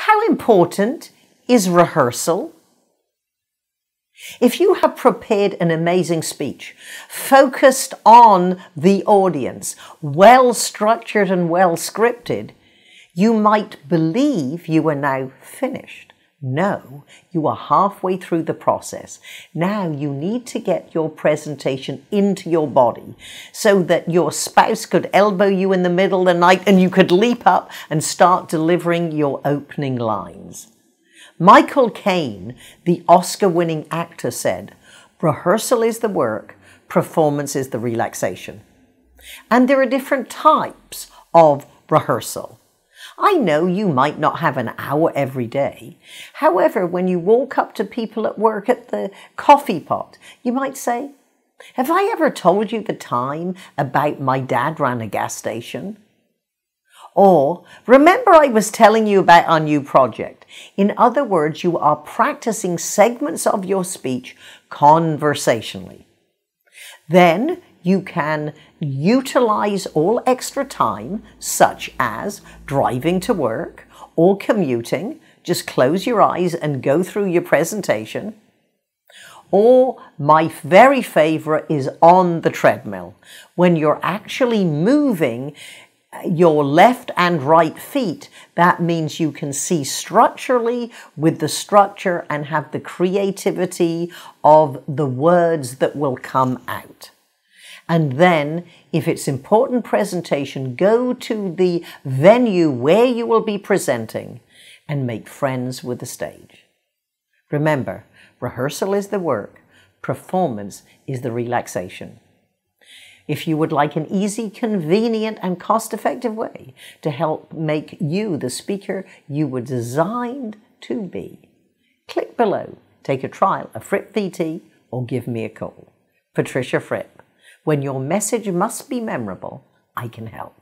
How important is rehearsal? If you have prepared an amazing speech, focused on the audience, well structured and well scripted, you might believe you are now finished. No, you are halfway through the process. Now you need to get your presentation into your body so that your spouse could elbow you in the middle of the night and you could leap up and start delivering your opening lines. Michael Caine, the Oscar-winning actor, said, "Rehearsal is the work, performance is the relaxation." And there are different types of rehearsal. I know you might not have an hour every day. However, when you walk up to people at work at the coffee pot, you might say, "Have I ever told you the time about my dad ran a gas station?" Or, "Remember I was telling you about our new project?" In other words, you are practicing segments of your speech conversationally. Then you can utilize all extra time, such as driving to work or commuting. Just close your eyes and go through your presentation. Or my very favorite is on the treadmill, when you're actually moving your left and right feet. That means you can see structurally with the structure and have the creativity of the words that will come out. And then, if it's important presentation, go to the venue where you will be presenting and make friends with the stage. Remember, rehearsal is the work, performance is the relaxation. If you would like an easy, convenient, and cost-effective way to help make you the speaker you were designed to be, click below, take a trial of Fripp VT, or give me a call. Patricia Fripp. When your message must be memorable, I can help.